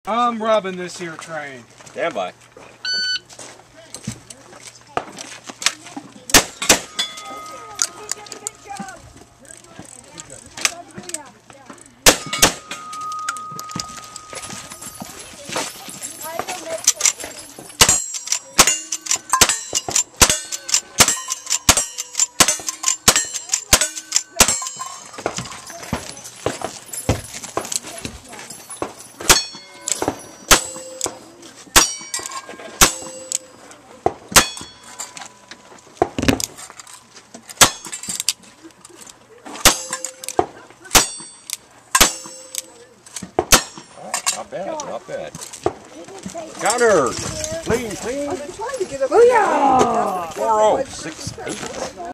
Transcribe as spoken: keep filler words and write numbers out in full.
I'm rubbing this here train. Stand by. Not bad, not bad. Counter! Clean, clean. Booyah! four oh, six eight.